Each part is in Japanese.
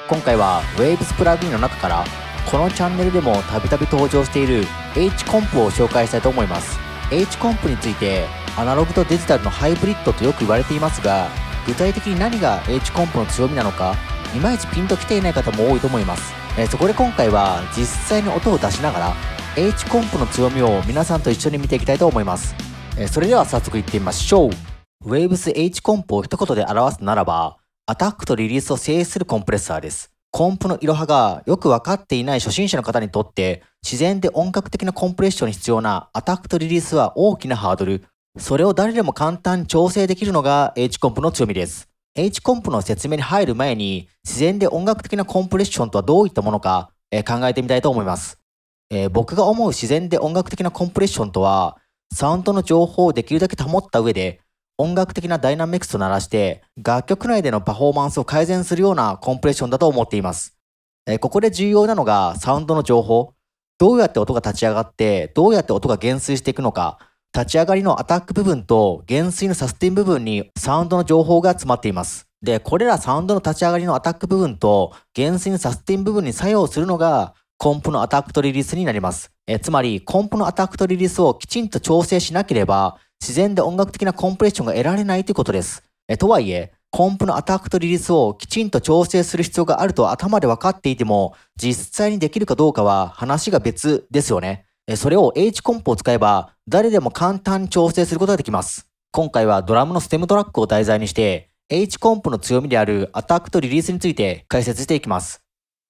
今回は Waves プラグインの中からこのチャンネルでもたびたび登場している H コンプを紹介したいと思います。 H コンプについてアナログとデジタルのハイブリッドとよく言われていますが、具体的に何が H コンプの強みなのかいまいちピンときていない方も多いと思います。そこで今回は実際に音を出しながら H コンプの強みを皆さんと一緒に見ていきたいと思います。それでは早速いってみましょう。 Waves H コンプを一言で表すならば、アタックとリリースを制するコンプレッサーです。コンプのいろはがよく分かっていない初心者の方にとって自然で音楽的なコンプレッションに必要なアタックとリリースは大きなハードル。それを誰でも簡単に調整できるのが H コンプの強みです。H コンプの説明に入る前に自然で音楽的なコンプレッションとはどういったものか考えてみたいと思います。僕が思う自然で音楽的なコンプレッションとは、サウンドの情報をできるだけ保った上で音楽的なダイナミクスと鳴らして楽曲内でのパフォーマンスを改善するようなコンプレッションだと思っています。ここで重要なのがサウンドの情報。どうやって音が立ち上がってどうやって音が減衰していくのか、立ち上がりのアタック部分と減衰のサスティン部分にサウンドの情報が詰まっています。で、これらサウンドの立ち上がりのアタック部分と減衰のサスティン部分に作用するのがコンプのアタックとリリースになります。つまりコンプのアタックとリリースをきちんと調整しなければ自然で音楽的なコンプレッションが得られないということです。とはいえ、コンプのアタックとリリースをきちんと調整する必要があると頭で分かっていても、実際にできるかどうかは話が別ですよね。それを H コンプを使えば誰でも簡単に調整することができます。今回はドラムのステムトラックを題材にして H コンプの強みであるアタックとリリースについて解説していきます。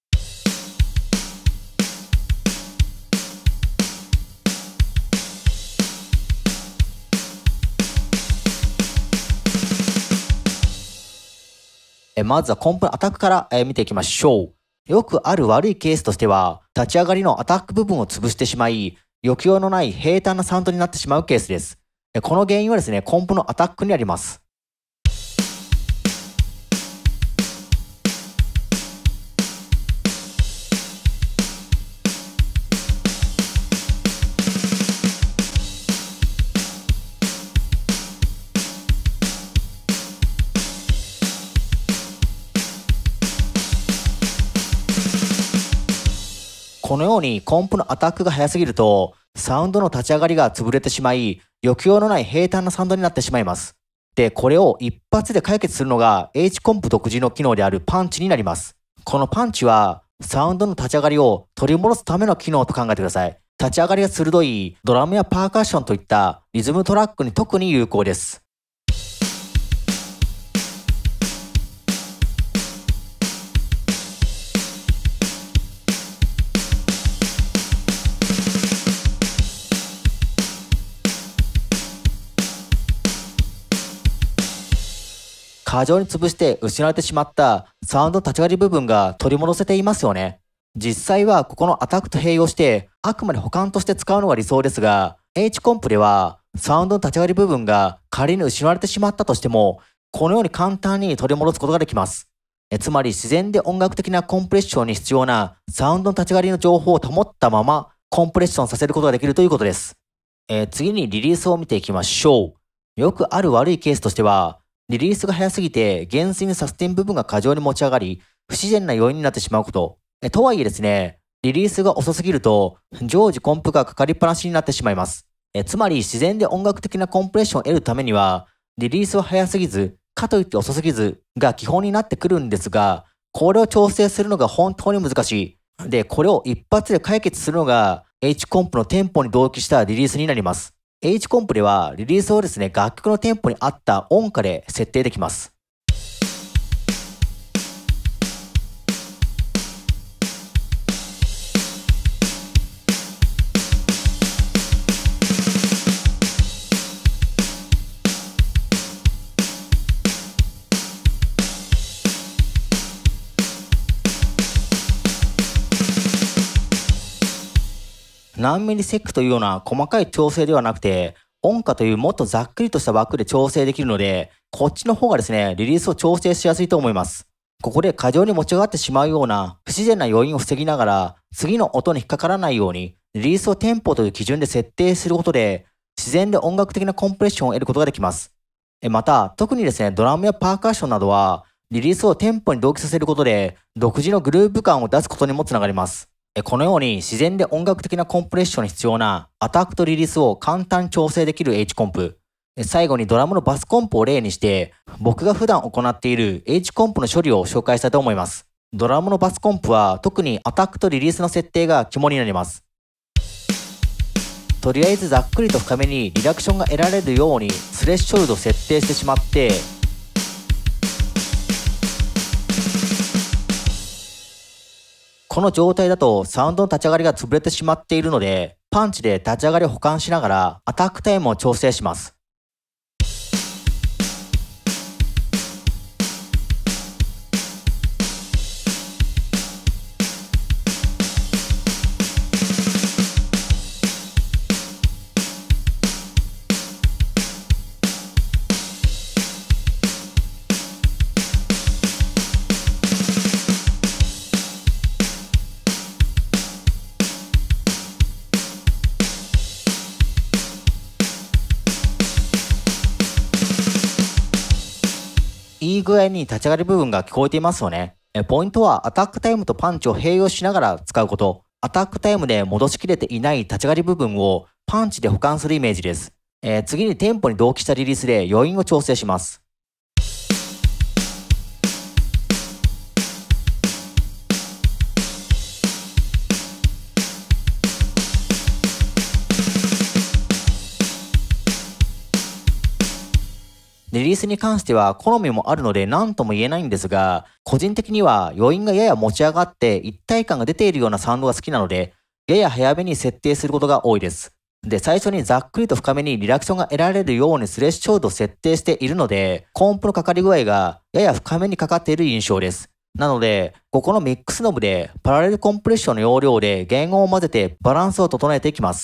まずはコンプのアタックから見ていきましょう。よくある悪いケースとしては、立ち上がりのアタック部分を潰してしまい、抑揚のない平坦なサウンドになってしまうケースです。この原因はですね、コンプのアタックにあります。このようにコンプのアタックが速すぎると、サウンドの立ち上がりが潰れてしまい、抑揚のない平坦なサウンドになってしまいます。で、これを一発で解決するのが H コンプ独自の機能であるパンチになります。このパンチは、サウンドの立ち上がりを取り戻すための機能と考えてください。立ち上がりが鋭いドラムやパーカッションといったリズムトラックに特に有効です。過剰に潰して失われてしまったサウンドの立ち上がり部分が取り戻せていますよね。実際はここのアタックと併用してあくまで補完として使うのが理想ですが、H コンプではサウンドの立ち上がり部分が仮に失われてしまったとしても、このように簡単に取り戻すことができます。つまり自然で音楽的なコンプレッションに必要なサウンドの立ち上がりの情報を保ったままコンプレッションさせることができるということです。次にリリースを見ていきましょう。よくある悪いケースとしては、リリースが早すぎて減衰のサスティン部分が過剰に持ち上がり、不自然な要因になってしまうこと。とはいえですね、リリースが遅すぎると常時コンプがかかりっぱなしになってしまいます。つまり自然で音楽的なコンプレッションを得るためには、リリースは早すぎず、かといって遅すぎずが基本になってくるんですが、これを調整するのが本当に難しい。で、これを一発で解決するのが H コンプのテンポに同期したリリースになります。H コンプではリリースをですね、楽曲のテンポに合った音価で設定できます。何ミリセックというような細かい調整ではなくて、音価というもっとざっくりとした枠で調整できるので、こっちの方がですね、リリースを調整しやすいと思います。ここで過剰に持ち上がってしまうような不自然な要因を防ぎながら、次の音に引っかからないように、リリースをテンポという基準で設定することで、自然で音楽的なコンプレッションを得ることができます。また、特にですね、ドラムやパーカッションなどは、 リリースをテンポに同期させることで、独自のグルーヴ感を出すことにもつながります。このように自然で音楽的なコンプレッションに必要なアタックとリリースを簡単に調整できる H コンプ。最後にドラムのバスコンプを例にして、僕が普段行っている H コンプの処理を紹介したいと思います。ドラムのバスコンプは特にアタックとリリースの設定が肝になります。とりあえずざっくりと深めにリダクションが得られるようにスレッショルドを設定してしまって、この状態だとサウンドの立ち上がりが潰れてしまっているので、パンチで立ち上がりを補完しながらアタックタイムを調整します。いい具合に立ち上がり部分が聞こえていますよね。ポイントはアタックタイムとパンチを併用しながら使うこと。アタックタイムで戻しきれていない立ち上がり部分をパンチで補完するイメージです。次にテンポに同期したリリースで余韻を調整します。リリースに関しては好みもあるので何とも言えないんですが、個人的には余韻がやや持ち上がって一体感が出ているようなサウンドが好きなので、やや早めに設定することが多いです。で、最初にざっくりと深めにリダクションが得られるようにスレッショルドを設定しているので、コンプのかかり具合がやや深めにかかっている印象です。なので、ここのミックスノブでパラレルコンプレッションの要領で言語を混ぜてバランスを整えていきます。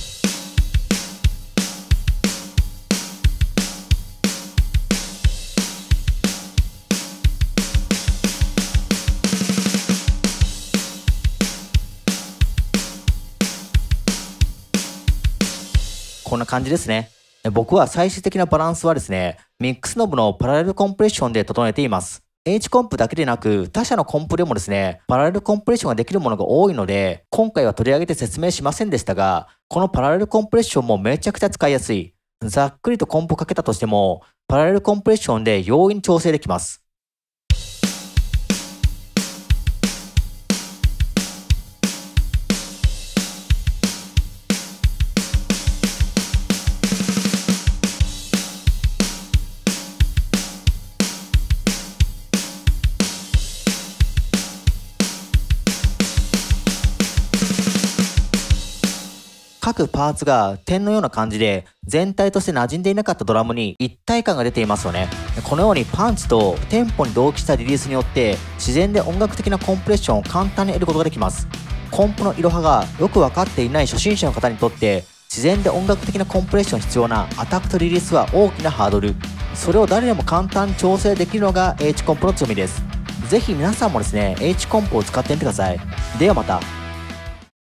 こんな感じですね。僕は最終的なバランスはですね、ミックスノブのパラレルコンプレッションで整えています。H コンプだけでなく、他社のコンプでもですね、パラレルコンプレッションができるものが多いので、今回は取り上げて説明しませんでしたが、このパラレルコンプレッションもめちゃくちゃ使いやすい。ざっくりとコンプかけたとしても、パラレルコンプレッションで容易に調整できます。各パーツが点のような感じで全体として馴染んでいなかったドラムに一体感が出ていますよね。このようにパンチとテンポに同期したリリースによって自然で音楽的なコンプレッションを簡単に得ることができます。コンプのいろはがよく分かっていない初心者の方にとって自然で音楽的なコンプレッション必要なアタックとリリースは大きなハードル。それを誰でも簡単に調整できるのが H コンプの強みです。ぜひ皆さんもですね、H コンプを使ってみてください。ではまた。